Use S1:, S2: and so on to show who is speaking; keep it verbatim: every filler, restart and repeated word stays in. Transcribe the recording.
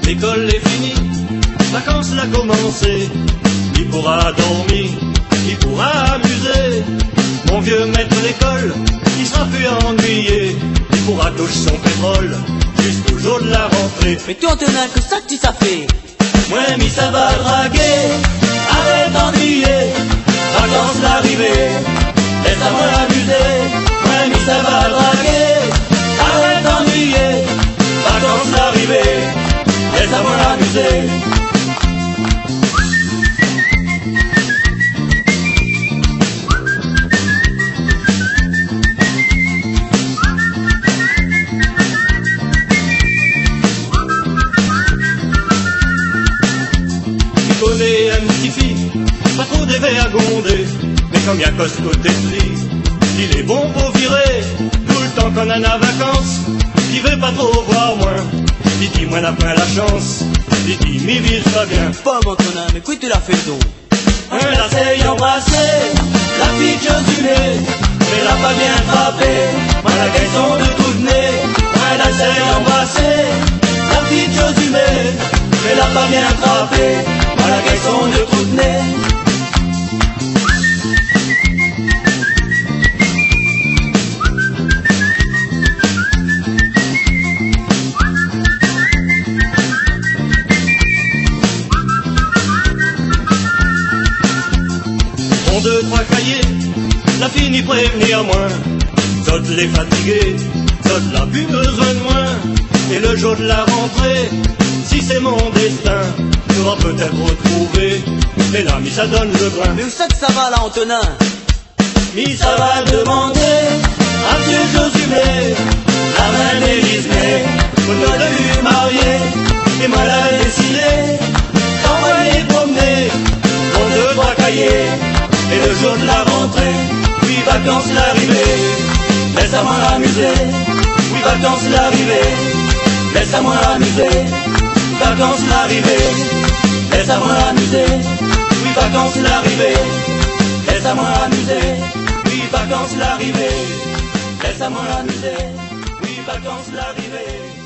S1: l'école est finie, vacances l'a commencé. Il pourra dormir, il pourra amuser. Mon vieux maître d'école, il sera plus ennuyé. Il pourra toucher son pétrole jusqu'au jour de la rentrée.
S2: Mais toi Antonin, que ça que tu ça fait?
S1: Moi, mi ça va draguer, arrête d'ennuyer. Vacances l'arrivée, laisse-moi amuser. Moi, mi ça va draguer, arrête d'ennuyer. Vacances l'arrivée, laisse-moi amuser. Connais un petit fille, pas trop d'éveil à gronder, mais comme y'a qu'à ce côté de lui, il est bon pour virer, tout le temps qu'on en a vacances, il veut pas trop voir moins, il dit moi n'a pas la chance, il dit mi vie va bien.
S2: Pas Antonin, mais quoi tu l'as fait donc?
S1: Un lacet embrassé, la fille Josué, mais l'a pas bien frappé, moi la gaison de tout le nez. Un lacet embrassé, la fille Josué, mais l'a pas bien frappé, moi la gaison de tout le nez. Bon, deux, trois cahiers, la fini prévenir moins. D'autres les fatigués, d'autres la plus besoin de moins. Et le jour de la rentrée, si c'est mon destin, tu vas peut-être retrouver. Mais là, mi ça donne le grain.
S2: Mais où ça que ça va là Antonin?
S1: Mi ça va demander à Monsieur Josué la main d'Élisée pour nous deux mariés. Et moi la décidé d'envoyer promener mon deux, trois cahiers. Et le jour de la rentrée, oui, vacances l'arrivée, laisse-moi amuser. Oui, vacances l'arrivée, laisse-moi amuser. Vacances l'arrivée, laisse-moi amuser. Oui, vacances l'arrivée, laisse-moi amuser. Oui, vacances l'arrivée, laisse-moi amuser. Oui, vacances l'arrivée.